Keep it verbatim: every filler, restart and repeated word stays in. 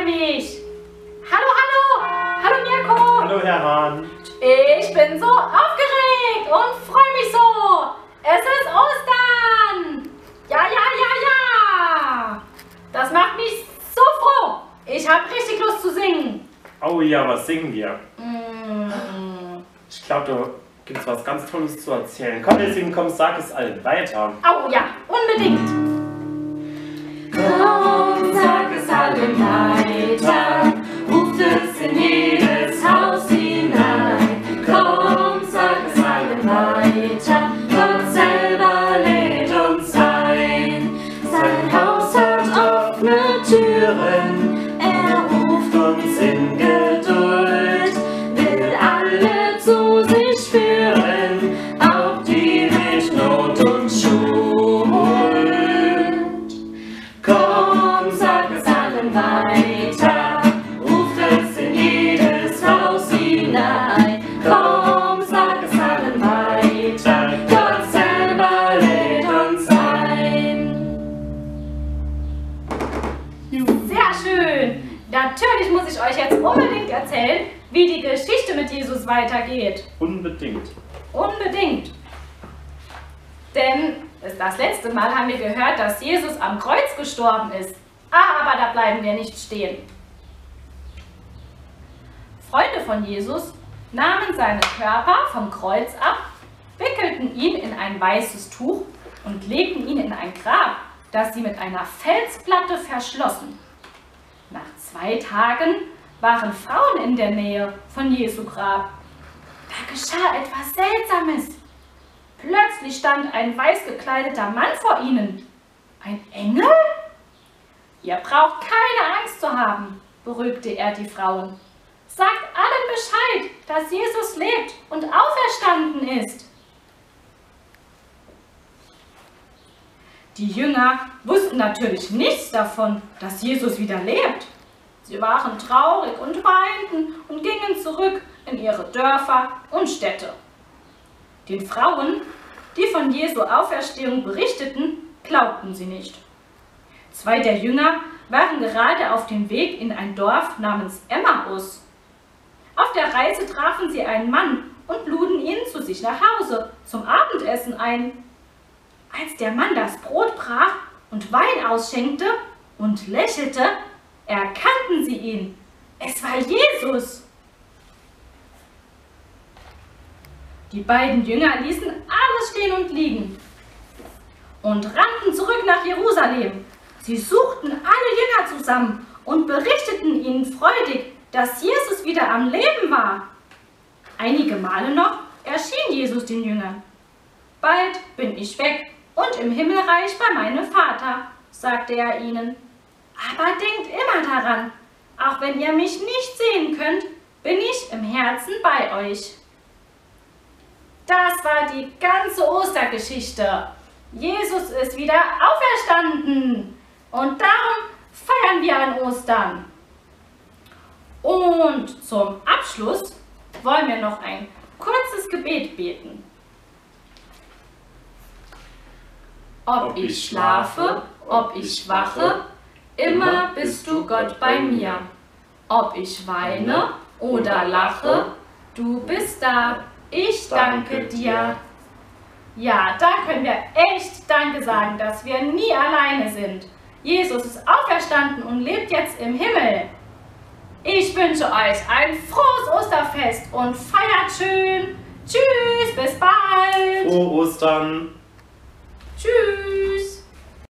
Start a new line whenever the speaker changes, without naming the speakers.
melde mich. Hallo, hallo. Hallo, Mirko.
Hallo, Herr Hahn.
Ich bin so aufgeregt und freue mich so. Es ist Ostern. Ja, ja, ja, ja. Das macht mich so froh. Ich habe richtig Lust zu singen.
Oh ja, was singen wir?
Mm.
Ich glaube, da gibt es was ganz Tolles zu erzählen. Komm, deswegen komm, sag es allen weiter.
Oh ja, unbedingt.
Komm, sag es allen weiter, ruft es in jedes Haus hinein. Komm, sag es allen weiter, Gott selber lädt uns ein. Sein Haus hat offene Türen, er ruft uns in Geduld, will alle zu sich führen, auch die mit Not und Schuld. Komm, sag es allen weiter, ruft es in jedes Haus hinein. Komm, sag es allen weiter, Gott selber lädt uns ein.
Sehr schön. Natürlich muss ich euch jetzt unbedingt erzählen, wie die Geschichte mit Jesus weitergeht.
Unbedingt.
Unbedingt. Denn das letzte Mal haben wir gehört, dass Jesus am Kreuz gestorben ist. Aber da bleiben wir nicht stehen. Freunde von Jesus nahmen seinen Körper vom Kreuz ab, wickelten ihn in ein weißes Tuch und legten ihn in ein Grab, das sie mit einer Felsplatte verschlossen. Nach zwei Tagen waren Frauen in der Nähe von Jesu Grab. Da geschah etwas Seltsames. Plötzlich stand ein weiß gekleideter Mann vor ihnen. Ein Engel? Ihr braucht keine Angst zu haben, beruhigte er die Frauen. Sagt allen Bescheid, dass Jesus lebt und auferstanden ist. Die Jünger wussten natürlich nichts davon, dass Jesus wieder lebt. Sie waren traurig und weinten und gingen zurück in ihre Dörfer und Städte. Den Frauen, die von Jesu Auferstehung berichteten, glaubten sie nicht. Zwei der Jünger waren gerade auf dem Weg in ein Dorf namens Emmaus. Auf der Reise trafen sie einen Mann und luden ihn zu sich nach Hause zum Abendessen ein. Als der Mann das Brot brach und Wein ausschenkte und lächelte, erkannten sie ihn. Es war Jesus. Die beiden Jünger ließen alles stehen und liegen und rannten zurück nach Jerusalem. Sie suchten alle Jünger zusammen und berichteten ihnen freudig, dass Jesus wieder am Leben war. Einige Male noch erschien Jesus den Jüngern. Bald bin ich weg und im Himmelreich bei meinem Vater, sagte er ihnen. Aber denkt immer daran, auch wenn ihr mich nicht sehen könnt, bin ich im Herzen bei euch. Das war die ganze Ostergeschichte. Jesus ist wieder auferstanden und darum feiern wir an Ostern. Und zum Abschluss wollen wir noch ein kurzes Gebet beten. Ob ich schlafe, ob ich wache, immer bist du Gott bei mir. Ob ich weine oder lache, du bist da. Ich danke dir. Ja, da können wir echt Danke sagen, dass wir nie alleine sind. Jesus ist auferstanden und lebt jetzt im Himmel. Ich wünsche euch ein frohes Osterfest und feiert schön. Tschüss, bis bald.
Frohe Ostern.